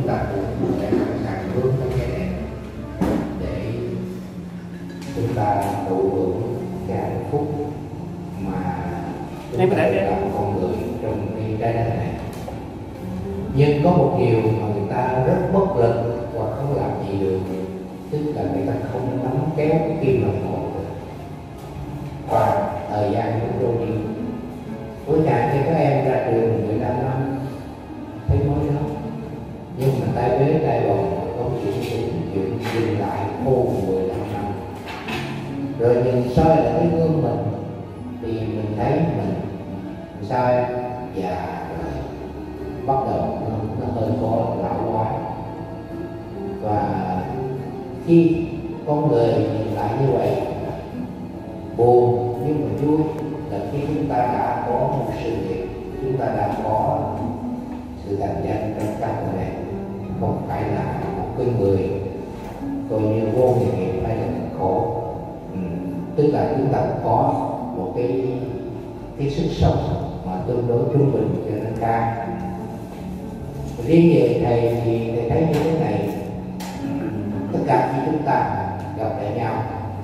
chúng ta cũng sẽ sẵn sàng hướng tới cái này để chúng ta thụ hưởng cái hạnh phúc mà chúng ta là con người trong cái trái đất này. Nhưng có một điều mà người ta rất bất lực và không làm gì được, tức là người ta không nắm kéo cái kim đồng hồ được. Và thời gian cũng trôi đi. Cuối ngày khi các em ra trường 15 năm thấy mới lắm, nhưng mà tay bế tay bồng không chịu dừng lại khô 15 năm. Rồi nhìn soi lại cái gương mình thì mình thấy mình sai và bắt đầu nó hơi có lão hóa. Và khi con người nhìn lại như vậy, buồn nhưng mà vui là khi chúng ta đã có một sự nghiệp, chúng ta đã có sự thành danh trong xã hội này, không phải là một cái người coi như vô nghề nghiệp hay là khổ. Tức là chúng ta có một cái sức sống mà tương đối trung bình cho nên cao. Riêng về thầy thì thầy thấy như thế này: tất cả khi chúng ta gặp lại nhau,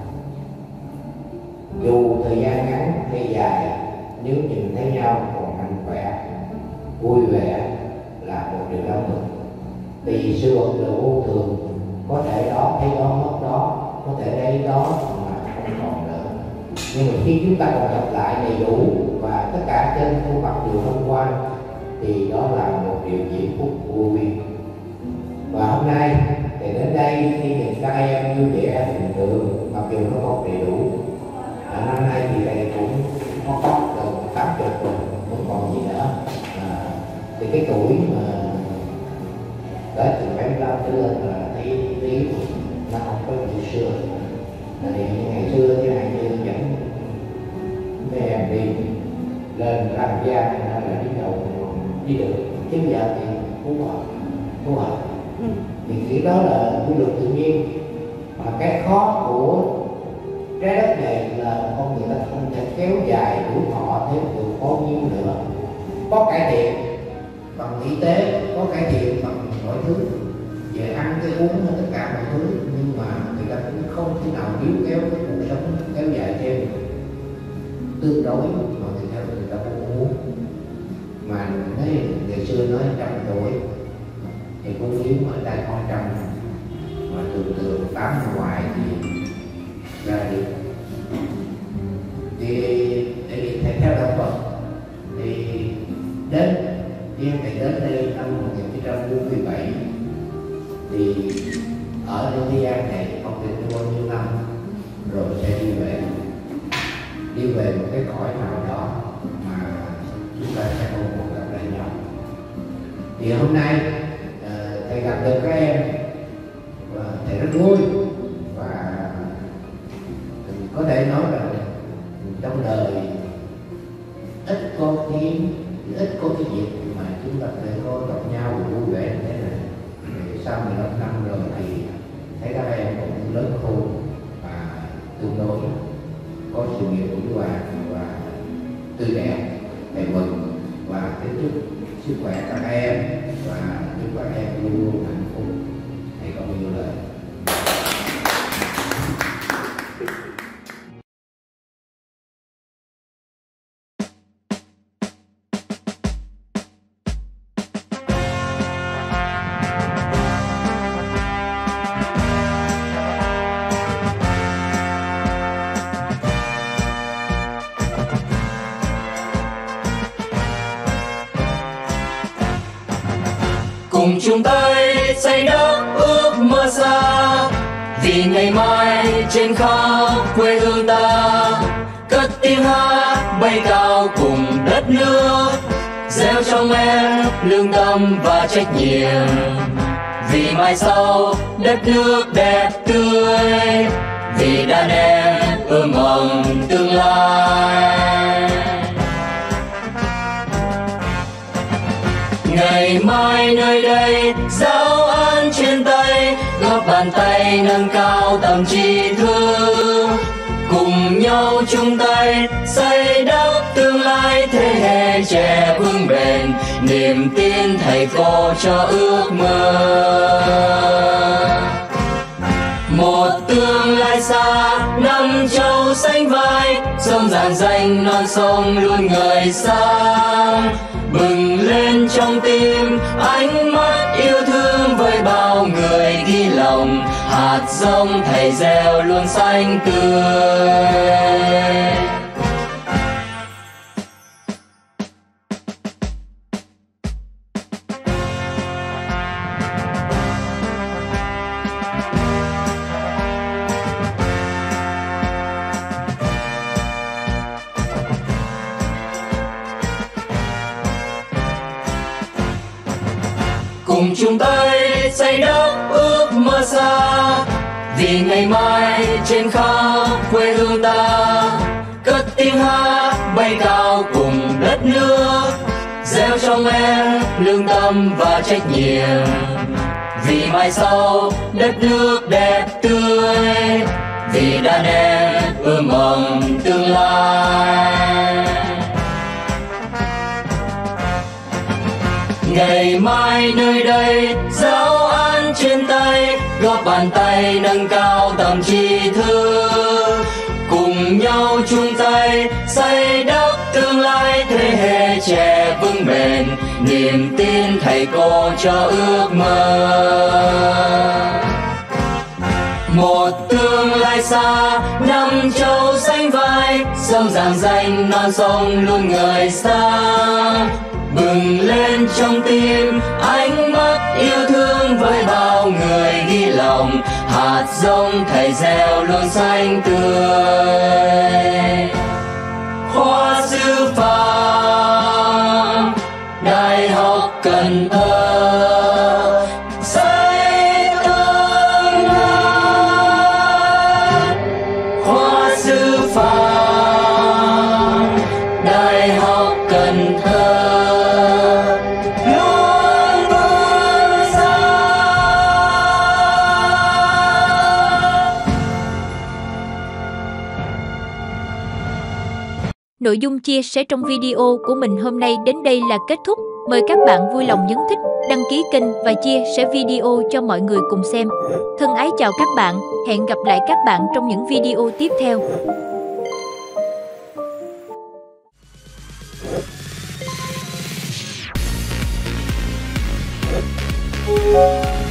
dù thời gian ngắn hay dài, nếu nhìn thấy nhau còn mạnh khỏe, vui vẻ là một điều đáng mừng. Vì sự vật là vô thường, có thể đó thấy đó mất đó, có thể đây đó mà không còn nữa. Nhưng mà khi chúng ta còn gặp lại đầy đủ và tất cả trên khuôn mặt đều hân hoan thì đó là một điều diễm phúc vô biên. Và hôm nay thì đến đây khi nhìn các em vui vẻ bình thường, mặc dù nó không đầy đủ. Năm nay thì thầy cũng có gần 80 tuần, không còn gì nữa. Thì cái tuổi mà tới từ 75 trở lên là thấy lý nó không có như xưa. Thì ngày xưa như này như dẫn mấy em đi lên làm gia hay là đi đầu đi được, chứ giờ thì phù hợp. Thì cái đó là quy luật tự nhiên. Mà cái khó của trái đất này là con người ta không thể kéo dài tuổi thọ thêm được bao nhiêu nữa. Có cải thiện bằng y tế, có cải thiện bằng mọi thứ về ăn cái uống tất cả mọi thứ, nhưng mà người ta cũng không thể nào níu kéo cái cuộc sống kéo dài thêm tương đối mà người ta cũng muốn. Mà nói ngày xưa nói 100 tuổi thì cũng nếu ở đây con trăm, mà thường 8 ngoài thì ra đi. Thì thầy theo đạo Phật thì đến thầy đến đây năm 1947 thì ở thế gian này không biết bao nhiêu năm rồi sẽ đi về một cái cõi nào đó mà chúng ta sẽ không còn gặp lại nhau. Thì hôm nay thầy gặp được các em và thầy rất vui, và có thể nói rằng trong đời ít có cái dịp mà chúng ta thể có gặp nhau vui vẻ như thế này. Sau 15 năm rồi thì thấy các em cũng lớn khôn và tương đối có sự nghiệp vững vàng và tươi đẹp. Thầy mừng và kính chúc sức khỏe các em và chúc các em luôn luôn hạnh phúc. Thầy có bao nhiêu lời. Cùng chung tay xây đắp ước mơ xa, vì ngày mai trên khắp quê hương ta cất tiếng hát bay cao cùng đất nước, gieo trong em lương tâm và trách nhiệm, vì mai sau đất nước đẹp tươi, vì đàn em ươm mầm tương lai. Ngày mai nơi đây giáo án trên tay, góp bàn tay nâng cao tầm trí thức, cùng nhau chung tay xây đắp tương lai thế hệ trẻ vững bền. niềm tin thầy cô cho ước mơ. Một tương lai xa, năm châu xanh vai, sông rạng danh non sông luôn ngời sáng. Bừng lên trong tim ánh mắt yêu thương với bao người ghi lòng, hạt giống thầy gieo luôn xanh tươi. Cùng chung tay xây đắp ước mơ xa, vì ngày mai trên khắp quê hương ta. Cất tiếng hát bay cao cùng đất nước, gieo trong em lương tâm và trách nhiệm. Vì mai sau đất nước đẹp tươi, vì đàn em ươm mầm tương lai. Ngày mai nơi đây giáo án trên tay, góp bàn tay nâng cao tầm tri thức. Cùng nhau chung tay xây đắp tương lai thế hệ trẻ vững bền, niềm tin thầy cô cho ước mơ. Một tương lai xa, năm châu xanh vai, sông rạng danh non sông luôn ngời sáng. Bừng lên trong tim ánh mắt yêu thương với bao người ghi lòng, hạt giống thầy gieo luôn xanh tươi. Khoa sư phạm Đại học Cần Thơ xây tương lai. Khoa sư phạm Đại học Cần Thơ Nội dung chia sẻ trong video của mình hôm nay đến đây là kết thúc. Mời các bạn vui lòng nhấn thích, đăng ký kênh và chia sẻ video cho mọi người cùng xem. Thân ái chào các bạn, hẹn gặp lại các bạn trong những video tiếp theo.